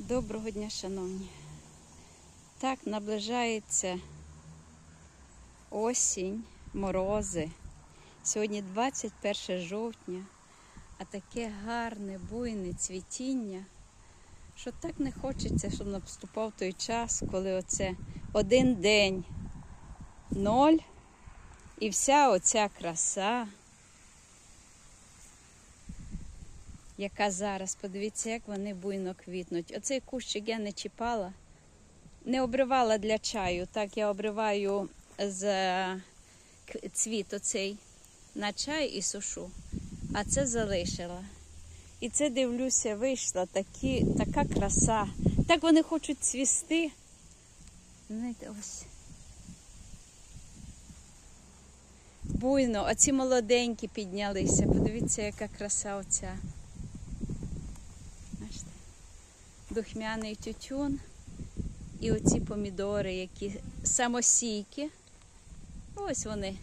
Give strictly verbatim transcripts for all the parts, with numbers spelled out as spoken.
Доброго дня, шановні. Так, наближається осінь, морози. Сьогодні двадцять перше жовтня, а таке гарне, буйне цвітіння, що так не хочеться, щоб наступав той час, коли оце один день, ноль, і вся оця краса, яка зараз, подивіться, як вони буйно квітнуть. Оцей кущик я не чіпала, не обривала для чаю. Так, я обриваю з цвіт оцей на чай і сушу, а це залишила. І це, дивлюся, вийшла такі, така краса. Так вони хочуть цвісти. Знаєте, ось. Буйно, а ці молоденькі піднялися. Подивіться, яка краса оця. Бачите? Духмяний тютюн. І оці помідори, які самосійкі. Ось вони.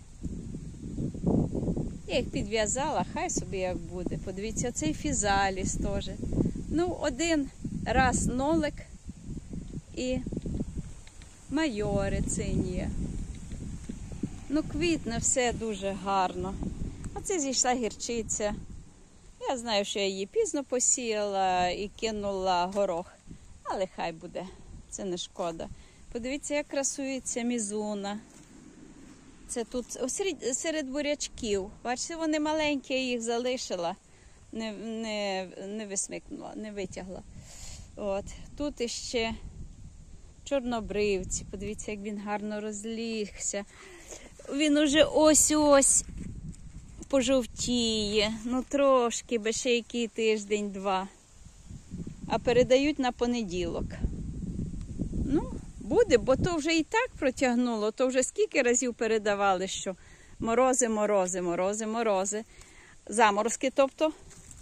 Я їх підв'язала, хай собі як буде. Подивіться, оцей фізаліс теж. Ну, один раз нолик і майори циніє. Ну, квітне все дуже гарно. Оце зійшла гірчиця. Я знаю, що я її пізно посіяла і кинула горох. Але хай буде, це не шкода. Подивіться, як красується мізуна. Це тут серед, серед бурячків. Бачите, вони маленькі, я їх залишила, не, не, не висмикнула, не витягла. От. Тут іще чорнобривці. Подивіться, як він гарно розлігся. Він уже ось-ось пожовтіє. Ну трошки, бо ще який тиждень-два. А передають на понеділок. Ну, буде, бо то вже і так протягнуло, то вже скільки разів передавали, що морози, морози, морози, морози, заморозки, тобто,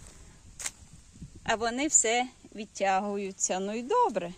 а вони все відтягуються. Ну і добре.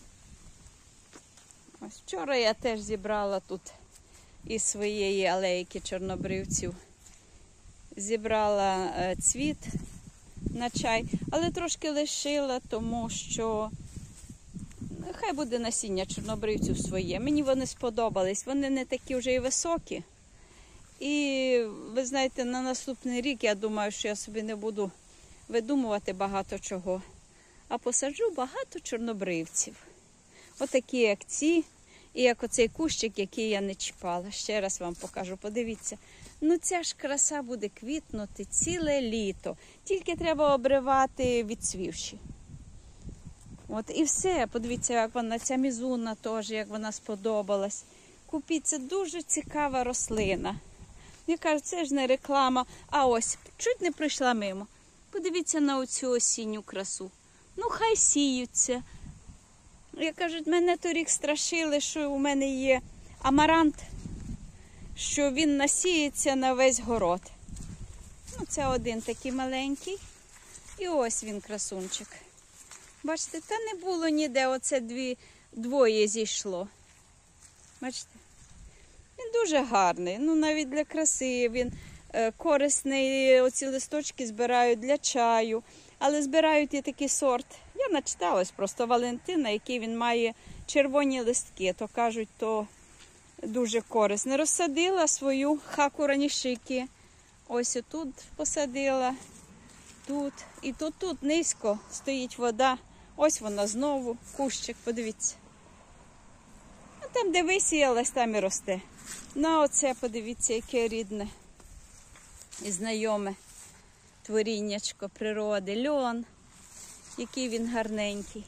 Ось вчора я теж зібрала тут із своєї алейки чорнобривців, зібрала е, цвіт на чай, але трошки лишила, тому що хай буде насіння чорнобривців своє. Мені вони сподобались. Вони не такі вже і високі. І, ви знаєте, на наступний рік, я думаю, що я собі не буду видумувати багато чого. А посаджу багато чорнобривців. Отакі, як ці. І як оцей кущик, який я не чіпала. Ще раз вам покажу. Подивіться. Ну ця ж краса буде квітнути ціле літо. Тільки треба обривати відцвівші. От і все. Подивіться, як вона, ця мізуна теж, як вона сподобалась. Купіть, це дуже цікава рослина. Я кажу, це ж не реклама. А ось, чуть не прийшла мимо. Подивіться на оцю осінню красу. Ну, хай сіються. Я кажу, мене торік страшили, що у мене є амарант, що він насіється на весь город. Ну, це один такий маленький. І ось він, красунчик. Бачите, та не було ніде, оце дві, двоє зійшло. Бачите? Він дуже гарний, ну навіть для краси, він е, корисний, оці листочки збирають для чаю, але збирають і такий сорт. Я начиталась просто Валентина, який він має червоні листки, то кажуть, то дуже корисний. Розсадила свою хаку ранішики, ось отут посадила, тут, і тут, тут низько стоїть вода. Ось вона знову, кущик, подивіться. А там, де висіялась, там і росте. Ну, оце, подивіться, яке рідне і знайоме творіннячко природи. Льон, який він гарненький.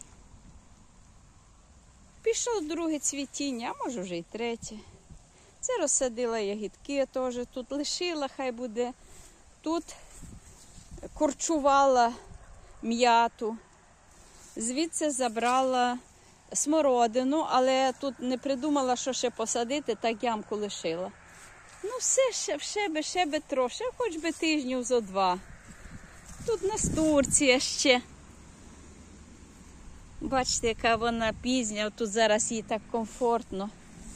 Пішло друге цвітіння, а може вже й третє. Це розсадила ягідки теж, тут лишила, хай буде. Тут корчувала м'яту. Звідси забрала смородину, але тут не придумала, що ще посадити, так ямку лишила. Ну все, ще, ще би, ще би трошки, хоч би тижнів зо два. Тут настурція ще. Бачите, яка вона пізня, тут зараз їй так комфортно.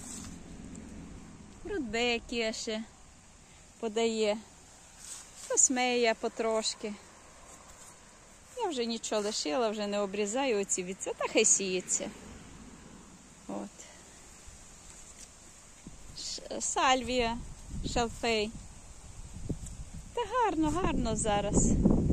Рудбекія ще подає, космея потрошки. Я вже нічого лишила, вже не обрізаю оці від цього, та хай сіється. От. Ш- Сальвія, шалфей. Та гарно, гарно зараз.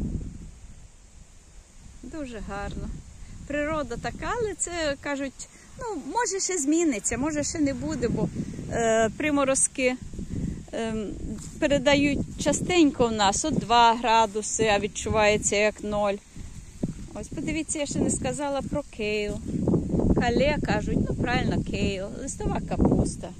Дуже гарно. Природа така, але це, кажуть, ну, може ще зміниться, може ще не буде, бо е, приморозки е, передають частенько в нас, от два градуси, а відчувається як ноль. Ось, подивіться, я ще не сказала про кейл. Кале, кажуть, ну правильно, кейл, листова капуста.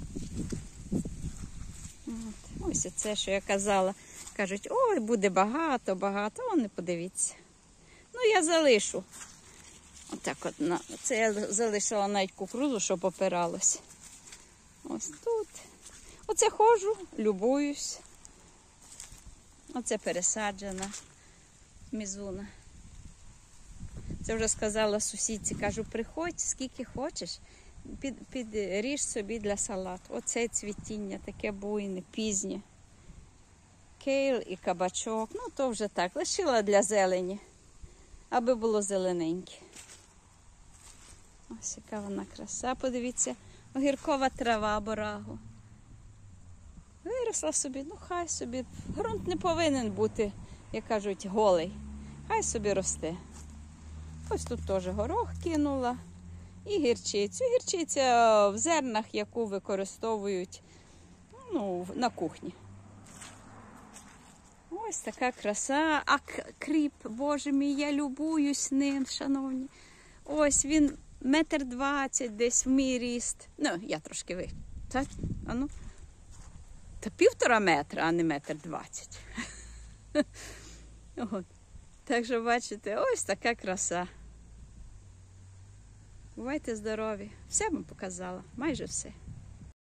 От. Ось це, що я казала. Кажуть, ой, буде багато, багато, о, не подивіться. Ну, я залишу. Отак от, на... це я залишила навіть кукурудзу, щоб опиралось. Ось тут. Оце ходжу, любуюсь. Оце пересаджена мізуна. Це вже сказала сусідці, кажу, приходь, скільки хочеш, під, підріж собі для салату. Оце цвітіння, таке буйне, пізнє. Кейл і кабачок, ну то вже так, лишила для зелені, аби було зелененьке. Ось яка вона краса, подивіться, огіркова трава борагу. Виросла собі, ну хай собі, ґрунт не повинен бути, як кажуть, голий, хай собі росте. Ось тут теж горох кинула і гірчицю. Гірчиця в зернах, яку використовують, ну, на кухні. Ось така краса. А кріп, боже мій, я любуюсь ним, шановні. Ось він метр двадцять десь в мій ріст. Ну, я трошки вища. Та, а ну. Та півтора метра, а не метр двадцять. От. Так що, бачите, ось така краса. Бувайте здорові. Все вам показала, майже все.